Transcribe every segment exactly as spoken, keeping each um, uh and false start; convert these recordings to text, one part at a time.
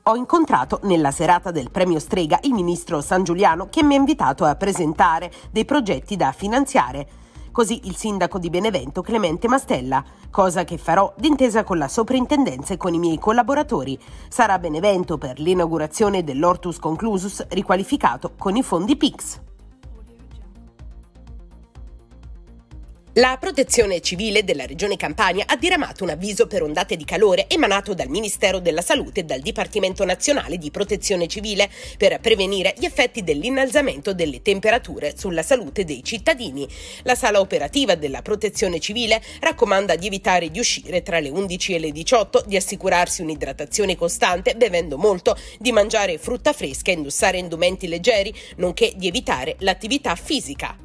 Ho incontrato nella serata del premio Strega il ministro Sangiuliano, che mi ha invitato a presentare dei progetti da finanziare. Così il sindaco di Benevento Clemente Mastella, cosa che farò d'intesa con la soprintendenza e con i miei collaboratori. Sarà a Benevento per l'inaugurazione dell'Hortus Conclusus riqualificato con i fondi P I C S. La Protezione Civile della Regione Campania ha diramato un avviso per ondate di calore emanato dal Ministero della Salute e dal Dipartimento Nazionale di Protezione Civile per prevenire gli effetti dell'innalzamento delle temperature sulla salute dei cittadini. La sala operativa della Protezione Civile raccomanda di evitare di uscire tra le undici e le diciotto, di assicurarsi un'idratazione costante bevendo molto, di mangiare frutta fresca e indossare indumenti leggeri, nonché di evitare l'attività fisica.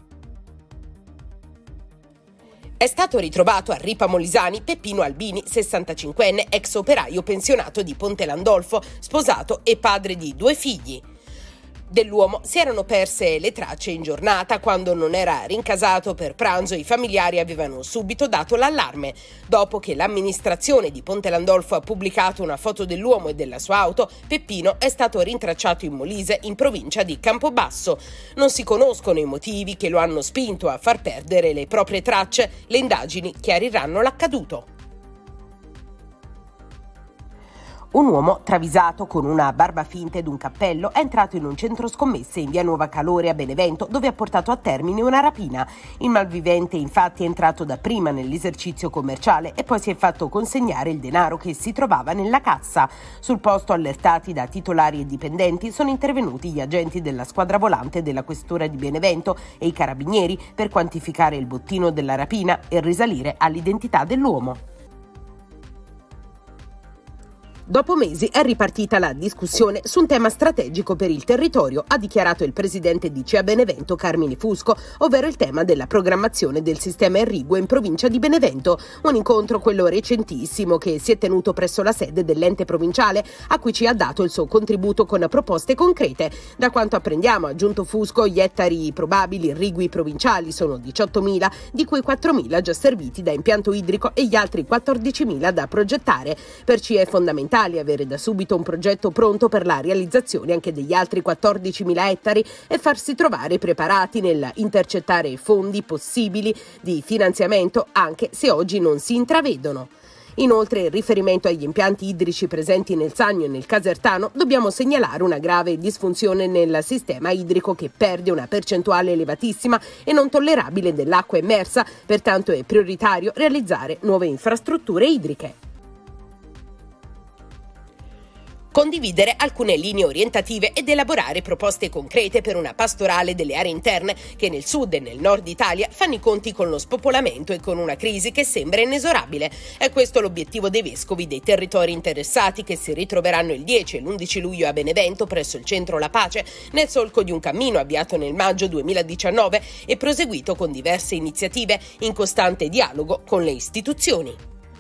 È stato ritrovato a Ripa Molisani Peppino Albini, sessantacinquenne, ex operaio pensionato di Ponte Landolfo, sposato e padre di due figli. Dell'uomo si erano perse le tracce in giornata. Quando non era rincasato per pranzo, i familiari avevano subito dato l'allarme. Dopo che l'amministrazione di Ponte Landolfo ha pubblicato una foto dell'uomo e della sua auto, Peppino è stato rintracciato in Molise, in provincia di Campobasso. Non si conoscono i motivi che lo hanno spinto a far perdere le proprie tracce. Le indagini chiariranno l'accaduto. Un uomo travisato con una barba finta ed un cappello è entrato in un centro scommesse in via Nuova Calore a Benevento, dove ha portato a termine una rapina. Il malvivente infatti è entrato dapprima nell'esercizio commerciale e poi si è fatto consegnare il denaro che si trovava nella cassa. Sul posto, allertati da titolari e dipendenti, sono intervenuti gli agenti della squadra volante della questura di Benevento e i carabinieri per quantificare il bottino della rapina e risalire all'identità dell'uomo. Dopo mesi è ripartita la discussione su un tema strategico per il territorio, ha dichiarato il presidente di C E A Benevento Carmine Fusco, ovvero il tema della programmazione del sistema irriguo in provincia di Benevento. Un incontro, quello recentissimo, che si è tenuto presso la sede dell'ente provinciale, a cui ci ha dato il suo contributo con proposte concrete. Da quanto apprendiamo, ha aggiunto Fusco, gli ettari probabili irrigui provinciali sono diciottomila, di cui quattromila già serviti da impianto idrico e gli altri quattordicimila da progettare. Per C E A è fondamentale avere da subito un progetto pronto per la realizzazione anche degli altri quattordicimila ettari e farsi trovare preparati nel intercettare fondi possibili di finanziamento, anche se oggi non si intravedono. Inoltre, in riferimento agli impianti idrici presenti nel Sannio e nel Casertano, dobbiamo segnalare una grave disfunzione nel sistema idrico che perde una percentuale elevatissima e non tollerabile dell'acqua emersa, pertanto è prioritario realizzare nuove infrastrutture idriche. Condividere alcune linee orientative ed elaborare proposte concrete per una pastorale delle aree interne che nel sud e nel nord Italia fanno i conti con lo spopolamento e con una crisi che sembra inesorabile. È questo l'obiettivo dei vescovi dei territori interessati, che si ritroveranno il dieci e l'undici luglio a Benevento presso il centro La Pace, nel solco di un cammino avviato nel maggio duemiladiciannove e proseguito con diverse iniziative in costante dialogo con le istituzioni.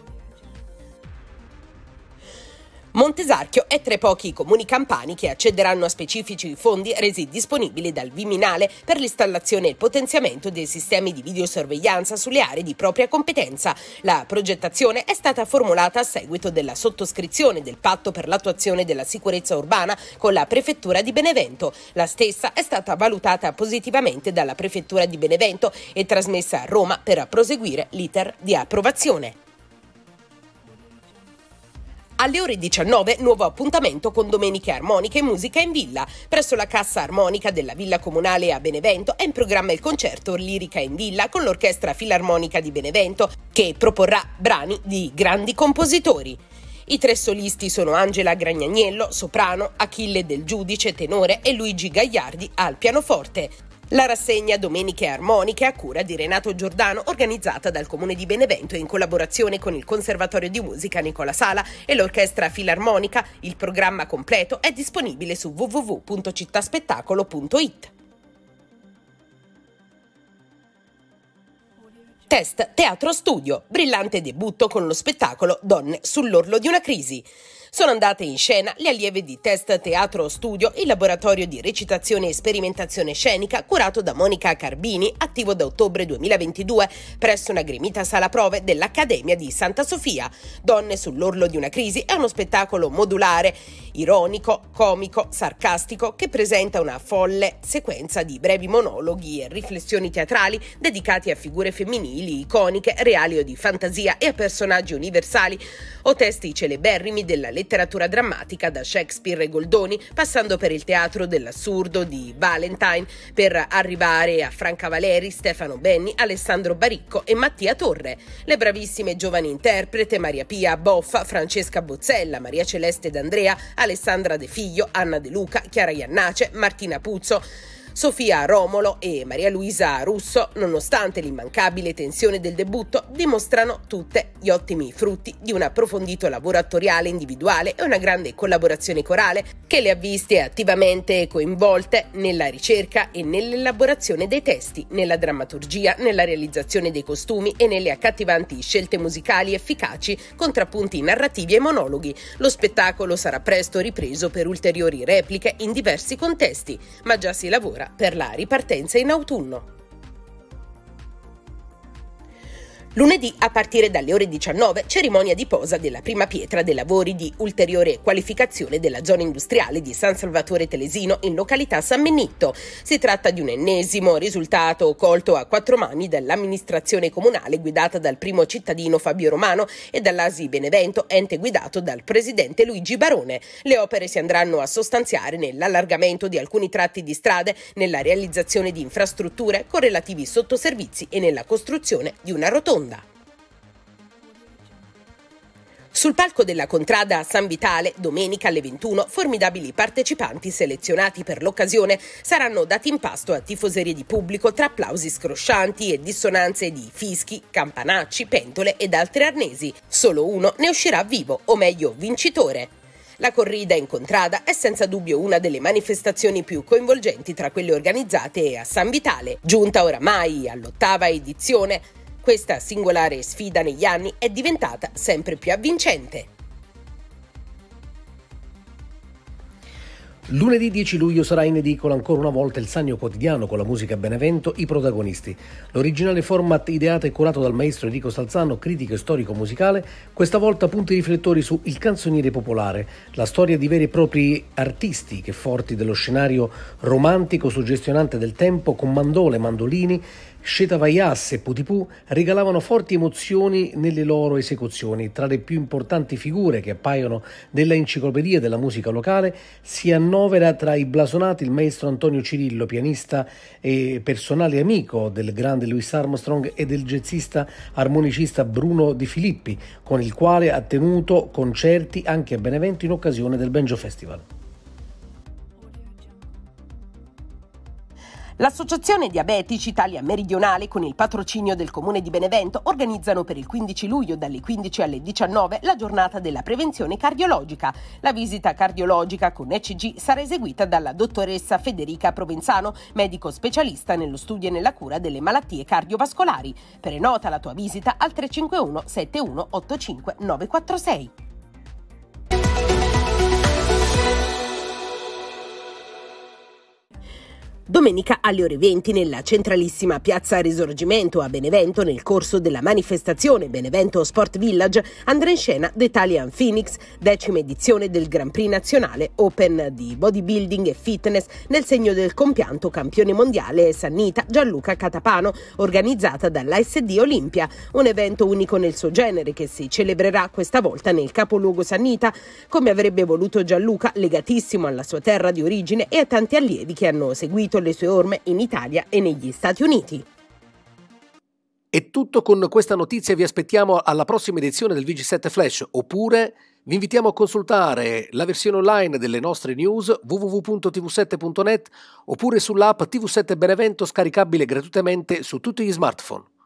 Montesarchio è tra i pochi comuni campani che accederanno a specifici fondi resi disponibili dal Viminale per l'installazione e il potenziamento dei sistemi di videosorveglianza sulle aree di propria competenza. La progettazione è stata formulata a seguito della sottoscrizione del patto per l'attuazione della sicurezza urbana con la Prefettura di Benevento. La stessa è stata valutata positivamente dalla Prefettura di Benevento e trasmessa a Roma per proseguire l'iter di approvazione. Alle ore diciannove, nuovo appuntamento con Domeniche Armoniche e Musica in Villa. Presso la Cassa Armonica della Villa Comunale a Benevento è in programma il concerto Lirica in Villa con l'Orchestra Filarmonica di Benevento, che proporrà brani di grandi compositori. I tre solisti sono Angela Gragnaniello, soprano, Achille Del Giudice, tenore, e Luigi Gagliardi al pianoforte. La rassegna Domeniche Armoniche, a cura di Renato Giordano, organizzata dal Comune di Benevento in collaborazione con il Conservatorio di Musica Nicola Sala e l'Orchestra Filarmonica. Il programma completo è disponibile su w w w punto cittaspettacolo punto i t. Test Teatro Studio, brillante debutto con lo spettacolo Donne sull'orlo di una crisi. Sono andate in scena le allieve di Test Teatro Studio, il laboratorio di recitazione e sperimentazione scenica curato da Monica Carbini, attivo da ottobre duemilaventidue presso una gremita sala prove dell'Accademia di Santa Sofia. Donne sull'orlo di una crisi è uno spettacolo modulare ironico, comico, sarcastico, che presenta una folle sequenza di brevi monologhi e riflessioni teatrali dedicati a figure femminili iconiche, reali o di fantasia, e a personaggi universali o testi celeberrimi della letteratura drammatica, da Shakespeare e Goldoni, passando per il teatro dell'assurdo di Valentine, per arrivare a Franca Valeri, Stefano Benni, Alessandro Baricco e Mattia Torre. Le bravissime giovani interprete Maria Pia Boffa, Francesca Bozzella, Maria Celeste D'Andrea, Alessandra De Figlio, Anna De Luca, Chiara Iannace, Martina Puzzo, Sofia Romolo e Maria Luisa Russo, nonostante l'immancabile tensione del debutto, dimostrano tutte gli ottimi frutti di un approfondito lavoro attoriale individuale e una grande collaborazione corale che le ha viste attivamente coinvolte nella ricerca e nell'elaborazione dei testi, nella drammaturgia, nella realizzazione dei costumi e nelle accattivanti scelte musicali efficaci, contrappunti narrativi e monologhi. Lo spettacolo sarà presto ripreso per ulteriori repliche in diversi contesti, ma già si lavora per la ripartenza in autunno. Lunedì, a partire dalle ore diciannove, cerimonia di posa della prima pietra dei lavori di ulteriore qualificazione della zona industriale di San Salvatore Telesino in località San Benito. Si tratta di un ennesimo risultato colto a quattro mani dall'amministrazione comunale guidata dal primo cittadino Fabio Romano e dall'A S I Benevento, ente guidato dal presidente Luigi Barone. Le opere si andranno a sostanziare nell'allargamento di alcuni tratti di strade, nella realizzazione di infrastrutture con relativi sottoservizi e nella costruzione di una rotonda. Sul palco della Contrada San Vitale, domenica alle ventuno, formidabili partecipanti selezionati per l'occasione saranno dati in pasto a tifoserie di pubblico tra applausi scroscianti e dissonanze di fischi, campanacci, pentole ed altri arnesi. Solo uno ne uscirà vivo, o meglio vincitore. La corrida in Contrada è senza dubbio una delle manifestazioni più coinvolgenti tra quelle organizzate a San Vitale. Giunta oramai all'ottava edizione, questa singolare sfida negli anni è diventata sempre più avvincente. Lunedì dieci luglio sarà in edicola ancora una volta il Sannio Quotidiano con la musica Benevento, I protagonisti. L'originale format ideato e curato dal maestro Enrico Salzano, critico e storico musicale, questa volta punta i riflettori su Il canzoniere popolare, la storia di veri e propri artisti che, forti dello scenario romantico suggestionante del tempo, con mandole, mandolini, Shetavaias e Putipù, regalavano forti emozioni nelle loro esecuzioni. Tra le più importanti figure che appaiono nella enciclopedia della musica locale si annovera tra i blasonati il maestro Antonio Cirillo, pianista e personale amico del grande Louis Armstrong, e del jazzista armonicista Bruno Di Filippi, con il quale ha tenuto concerti anche a Benevento in occasione del Banjo Festival. L'Associazione Diabetici Italia Meridionale, con il patrocinio del Comune di Benevento, organizzano per il quindici luglio dalle quindici alle diciannove la giornata della prevenzione cardiologica. La visita cardiologica con E C G sarà eseguita dalla dottoressa Federica Provenzano, medico specialista nello studio e nella cura delle malattie cardiovascolari. Prenota la tua visita al tre cinque uno sette uno otto cinque nove quattro sei. Domenica alle ore venti nella centralissima piazza Risorgimento a Benevento, nel corso della manifestazione Benevento Sport Village, andrà in scena The Italian Phoenix, decima edizione del Grand Prix nazionale Open di bodybuilding e fitness nel segno del compianto campione mondiale sannita Gianluca Catapano, organizzata dall'A S D Olimpia, un evento unico nel suo genere che si celebrerà questa volta nel capoluogo sannita, come avrebbe voluto Gianluca, legatissimo alla sua terra di origine e a tanti allievi che hanno seguito le sue orme in Italia e negli Stati Uniti. È tutto con questa notizia, vi aspettiamo alla prossima edizione del V G sette Flash, oppure vi invitiamo a consultare la versione online delle nostre news w w w punto t v sette punto net oppure sull'app T V sette Benevento, scaricabile gratuitamente su tutti gli smartphone.